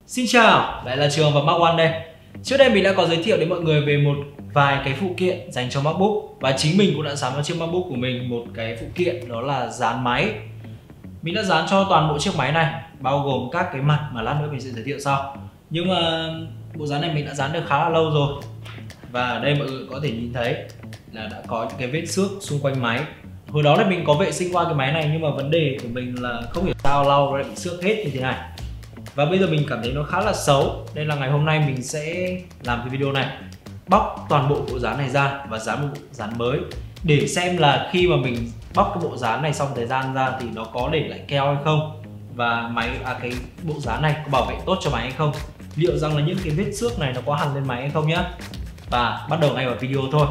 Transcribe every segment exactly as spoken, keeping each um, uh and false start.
Xin chào, lại là Trường và Mark One đây. Trước đây mình đã có giới thiệu đến mọi người về một vài cái phụ kiện dành cho MacBook, và chính mình cũng đã sắm vào chiếc MacBook của mình một cái phụ kiện, đó là dán máy. Mình đã dán cho toàn bộ chiếc máy này, bao gồm các cái mặt mà lát nữa mình sẽ giới thiệu sau. Nhưng mà bộ dán này mình đã dán được khá là lâu rồi, và ở đây mọi người có thể nhìn thấy là đã có những cái vết xước xung quanh máy. Hồi đó là mình có vệ sinh qua cái máy này, nhưng mà vấn đề của mình là không hiểu sao lau nó lại bị xước hết như thế này. Và bây giờ mình cảm thấy nó khá là xấu, nên là ngày hôm nay mình sẽ làm cái video này, bóc toàn bộ bộ dán này ra và dán một bộ dán mới, để xem là khi mà mình bóc cái bộ dán này xong thời gian ra thì nó có để lại keo hay không, và máy à, cái bộ dán này có bảo vệ tốt cho máy hay không, liệu rằng là những cái vết xước này nó có hằn lên máy hay không nhá. Và bắt đầu ngay vào video thôi.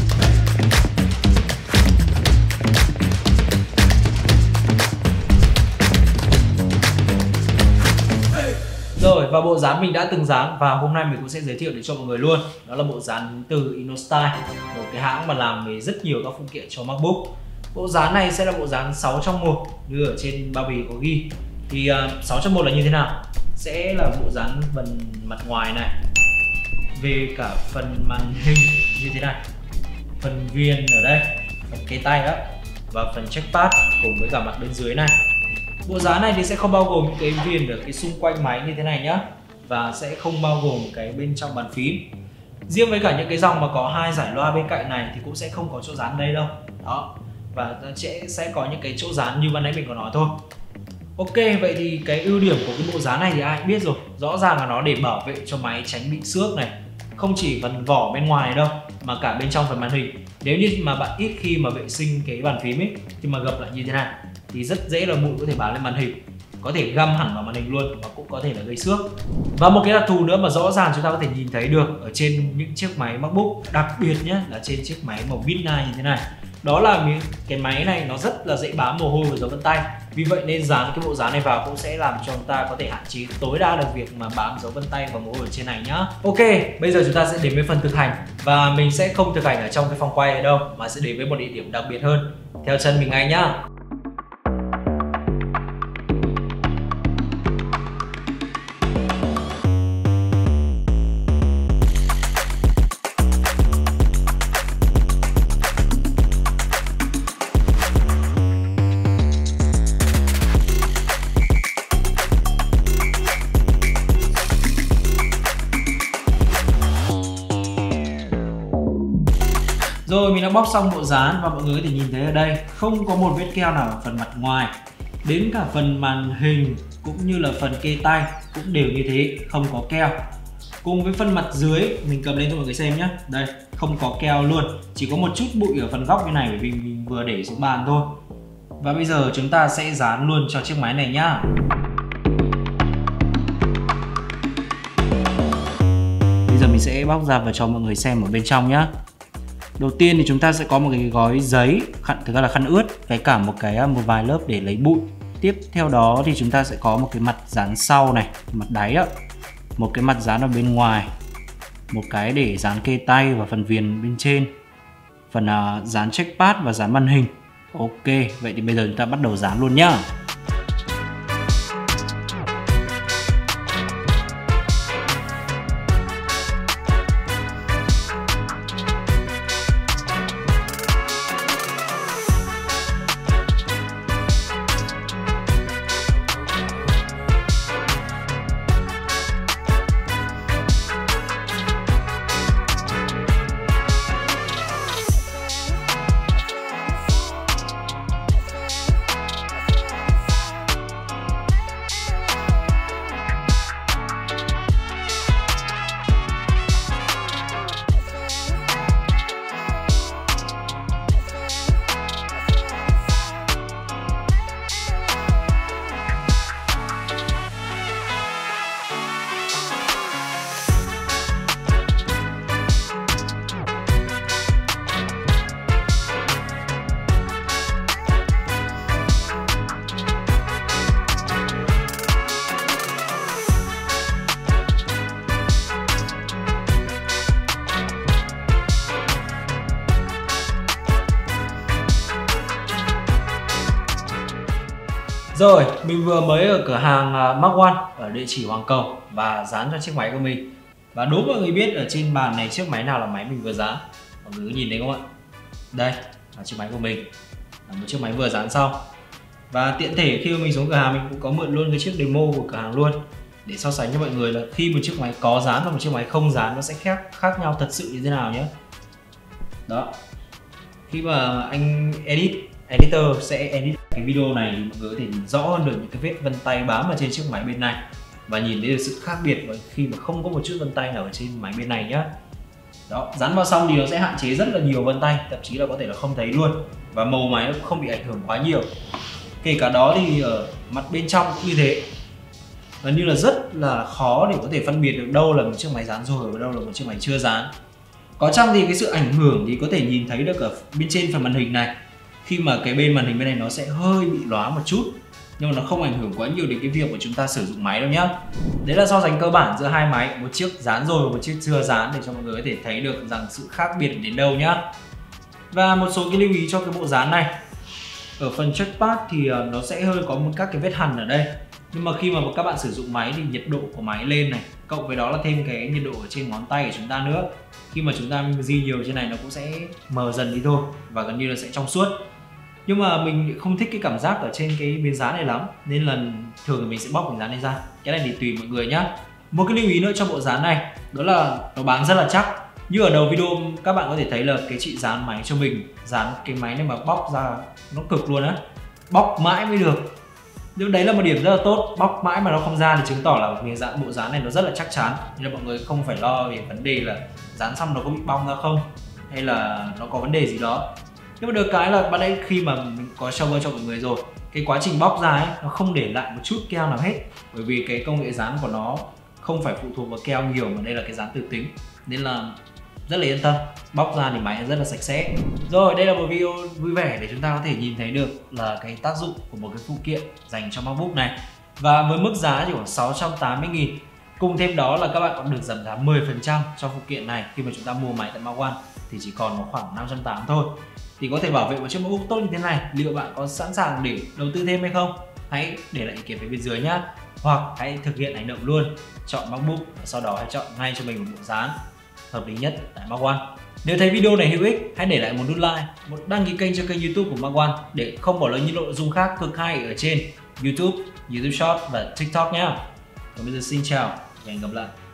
Rồi, và bộ dán mình đã từng dán và hôm nay mình cũng sẽ giới thiệu để cho mọi người luôn. Đó là bộ dán từ Innostyle, một cái hãng mà làm về rất nhiều các phụ kiện cho MacBook. Bộ dán này sẽ là bộ dán sáu trong một, như ở trên bao bì có ghi. Thì uh, sáu trong một là như thế nào? Sẽ là bộ dán phần mặt ngoài này, về cả phần màn hình như thế này, phần viền ở đây, phần kế tay đó, và phần trackpad cùng với cả mặt bên dưới này. Bộ dán này thì sẽ không bao gồm những cái viền ở cái xung quanh máy như thế này nhá, và sẽ không bao gồm cái bên trong bàn phím. Riêng với cả những cái dòng mà có hai giải loa bên cạnh này thì cũng sẽ không có chỗ dán đây đâu. Đó. Và sẽ sẽ có những cái chỗ dán như ban nãy mình có nói thôi. Ok, vậy thì cái ưu điểm của cái bộ dán này thì ai cũng biết rồi. Rõ ràng là nó để bảo vệ cho máy tránh bị xước này. Không chỉ phần vỏ bên ngoài này đâu, mà cả bên trong phần màn hình. Nếu như mà bạn ít khi mà vệ sinh cái bàn phím ấy, thì mà gập lại như thế này thì rất dễ là bụi có thể bám lên màn hình, có thể găm hẳn vào màn hình luôn, và cũng có thể là gây xước. Và một cái đặc thù nữa mà rõ ràng chúng ta có thể nhìn thấy được ở trên những chiếc máy MacBook, đặc biệt nhé là trên chiếc máy màu midnight như thế này, đó là cái máy này nó rất là dễ bám mồ hôi và dấu vân tay. Vì vậy nên dán cái bộ dán này vào cũng sẽ làm cho chúng ta có thể hạn chế tối đa được việc mà bám dấu vân tay và mồ hôi ở trên này nhá. Ok, bây giờ chúng ta sẽ đến với phần thực hành, và mình sẽ không thực hành ở trong cái phòng quay này đâu, mà sẽ đến với một địa điểm đặc biệt hơn. Theo chân mình ngay nhá. Rồi, mình đã bóc xong bộ dán và mọi người có thể nhìn thấy ở đây không có một vết keo nào ở phần mặt ngoài. Đến cả phần màn hình cũng như là phần kê tay cũng đều như thế, không có keo. Cùng với phần mặt dưới, mình cầm lên cho mọi người xem nhé. Đây, không có keo luôn, chỉ có một chút bụi ở phần góc như này bởi vì mình vừa để xuống bàn thôi. Và bây giờ chúng ta sẽ dán luôn cho chiếc máy này nhá. Bây giờ mình sẽ bóc ra và cho mọi người xem ở bên trong nhá. Đầu tiên thì chúng ta sẽ có một cái gói giấy, khăn, thực ra là khăn ướt, với cả một cái một vài lớp để lấy bụi. Tiếp theo đó thì chúng ta sẽ có một cái mặt dán sau này, mặt đáy ạ, một cái mặt dán ở bên ngoài, một cái để dán kê tay và phần viền bên trên, phần uh, dán trackpad và dán màn hình. Ok, vậy thì bây giờ chúng ta bắt đầu dán luôn nhá. Rồi, mình vừa mới ở cửa hàng Mark One ở địa chỉ Hoàng Cầu và dán cho chiếc máy của mình. Và đố mọi người biết ở trên bàn này chiếc máy nào là máy mình vừa dán. Mọi người cứ nhìn thấy không ạ? Đây là chiếc máy của mình, là một chiếc máy vừa dán xong. Và tiện thể khi mà mình xuống cửa hàng mình cũng có mượn luôn cái chiếc demo của cửa hàng luôn, để so sánh cho mọi người là khi một chiếc máy có dán và một chiếc máy không dán nó sẽ khác khác nhau thật sự như thế nào nhé. Đó, khi mà anh edit editor sẽ edit cái video này thì mọi người có thể nhìn rõ hơn được những cái vết vân tay bám ở trên chiếc máy bên này và nhìn thấy được sự khác biệt khi mà không có một chút vân tay nào ở trên máy bên này nhá. Đó, dán vào xong thì nó sẽ hạn chế rất là nhiều vân tay, thậm chí là có thể là không thấy luôn, và màu máy nó cũng không bị ảnh hưởng quá nhiều. Kể cả đó thì ở mặt bên trong cũng như thế, gần như là rất là khó để có thể phân biệt được đâu là một chiếc máy dán rồi và đâu là một chiếc máy chưa dán. Có chăng thì cái sự ảnh hưởng thì có thể nhìn thấy được ở bên trên phần màn hình này, khi mà cái bên màn hình bên này nó sẽ hơi bị lóa một chút, nhưng mà nó không ảnh hưởng quá nhiều đến cái việc của chúng ta sử dụng máy đâu nhá. Đấy là so sánh cơ bản giữa hai máy, một chiếc dán rồi và một chiếc chưa dán, để cho mọi người có thể thấy được rằng sự khác biệt đến đâu nhá. Và một số cái lưu ý cho cái bộ dán này. Ở phần trackpad thì nó sẽ hơi có một các cái vết hằn ở đây, nhưng mà khi mà các bạn sử dụng máy thì nhiệt độ của máy lên này, cộng với đó là thêm cái nhiệt độ ở trên ngón tay của chúng ta nữa, khi mà chúng ta di nhiều trên này nó cũng sẽ mờ dần đi thôi và gần như là sẽ trong suốt. Nhưng mà mình không thích cái cảm giác ở trên cái miếng dán này lắm, nên là thường thì mình sẽ bóc miếng dán này ra. Cái này thì tùy mọi người nhá. Một cái lưu ý nữa cho bộ dán này, đó là nó bám rất là chắc. Như ở đầu video các bạn có thể thấy là cái chị dán máy cho mình, dán cái máy này mà bóc ra nó cực luôn á, bóc mãi mới được. Nhưng đấy là một điểm rất là tốt, bóc mãi mà nó không ra thì chứng tỏ là miếng dán bộ dán này nó rất là chắc chắn, nên là mọi người không phải lo về vấn đề là dán xong nó có bị bong ra không, hay là nó có vấn đề gì đó. Nhưng mà được cái là ban nãy khi mà mình có show cho mọi người rồi, cái quá trình bóc ra ấy nó không để lại một chút keo nào hết, bởi vì cái công nghệ dán của nó không phải phụ thuộc vào keo nhiều mà đây là cái dán từ tính, nên là rất là yên tâm, bóc ra thì máy rất là sạch sẽ. Rồi, đây là một video vui vẻ để chúng ta có thể nhìn thấy được là cái tác dụng của một cái phụ kiện dành cho MacBook này. Và với mức giá chỉ khoảng sáu trăm tám mươi nghìn, cùng thêm đó là các bạn còn được giảm giá mười phần trăm cho phụ kiện này khi mà chúng ta mua máy tại Mark One thì chỉ còn nó khoảng năm trăm tám mươi thôi. Thì có thể bảo vệ một chiếc MacBook tốt như thế này, liệu bạn có sẵn sàng để đầu tư thêm hay không? Hãy để lại ý kiến phía bên dưới nhé. Hoặc hãy thực hiện hành động luôn, chọn MacBook và sau đó hãy chọn ngay cho mình một bộ dán hợp lý nhất tại Mark One. Nếu thấy video này hữu ích, hãy để lại một nút like, một đăng ký kênh cho kênh YouTube của Mark One để không bỏ lỡ những nội dung khác cực hay ở trên YouTube, YouTube Short và TikTok nhé. Còn bây giờ xin chào và hẹn gặp lại.